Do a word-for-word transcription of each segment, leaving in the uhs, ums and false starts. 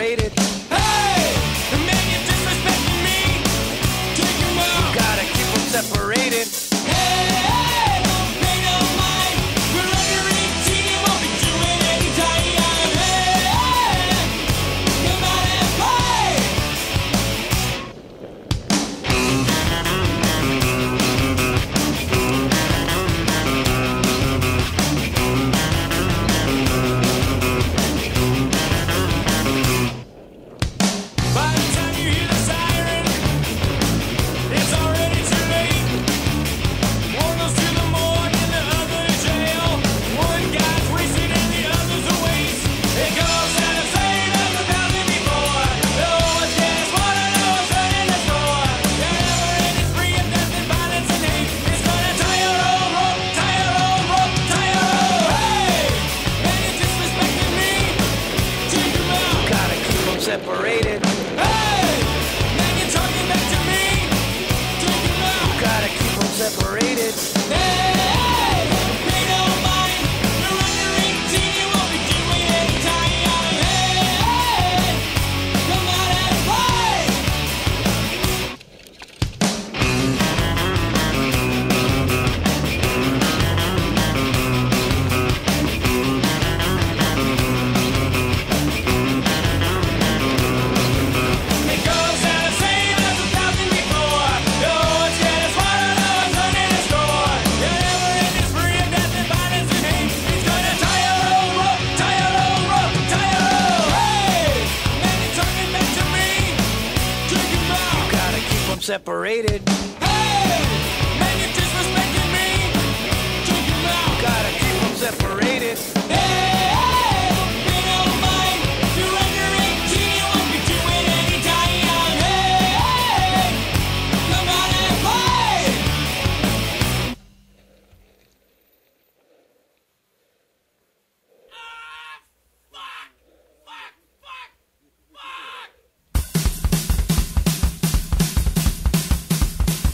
separated. Hey, the man you're disrespecting me. Take him out. You gotta keep them separated. Hey, hey, don't pay no mind. We're under eighteen, you won't be doing any time. Hey, hey, come out and play. By the time you hear the siren, it's already too late. One goes to the morgue and the other to jail. One guy's wasted and the other's a waste. It goes out of sight of a thousand before. No one's gas water, no one's running the store. That never ending spree of death and violence and hate. It's gonna tie your own rope, tie your own rope, tie your own. Hey, man, you're disrespecting me. Take him out. Gotta keep them separated. Hey, man, you're talking back to me. Take him out. Gotta keep them separated. Hey, pay no mind. You're under eighteen, you won't be doing any time. Hey, come out and play. It goes out the same as a thousand before. No one's getting swallowed, no one's running a store. You're never ending spree of death and violence and hate. He's gonna tie your own rope, tie your own rope, tie your own. Hey, man, you're talking back to me. Take him out. Gotta keep them separated. Hey, man, you're disrespecting me. Take him out. Gotta keep them separated. Hey, pay no mind. You're under eighteen, you won't be doing any time. Hey, come out and play. Ah, fuck, fuck, fuck, fuck.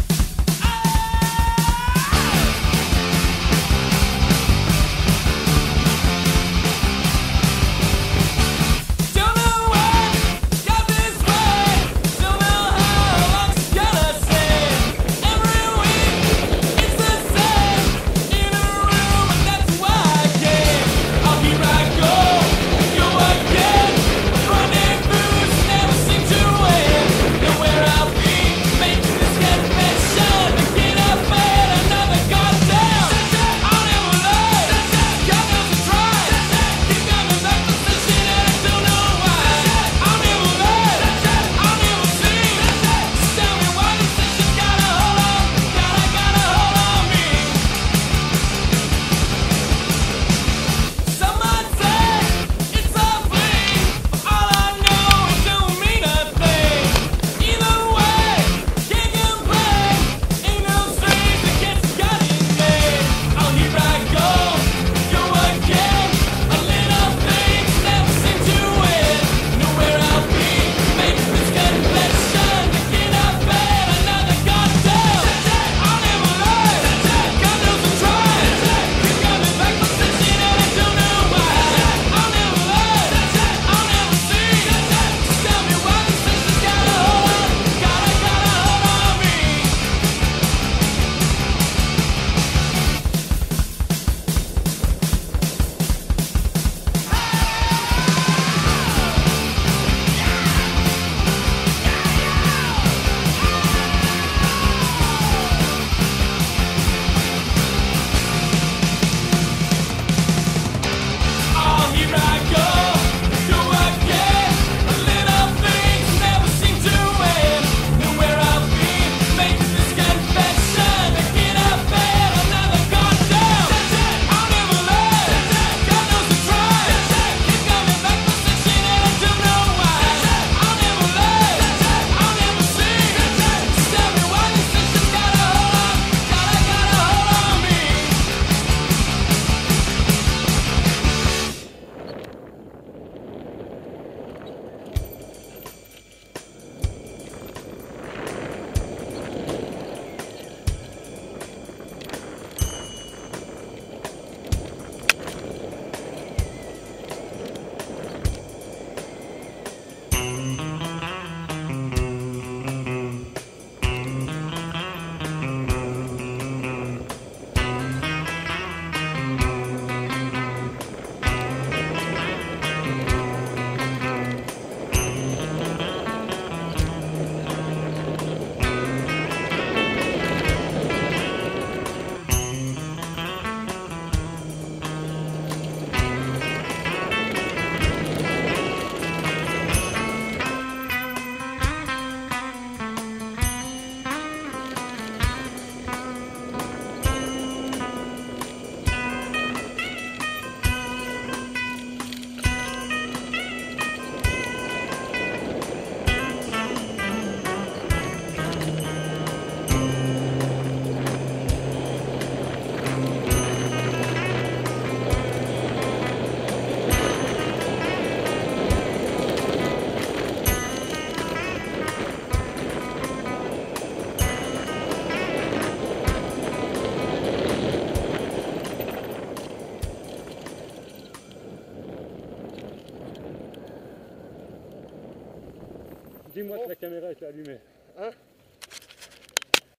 Dis-moi que la caméra est allumée. Hein?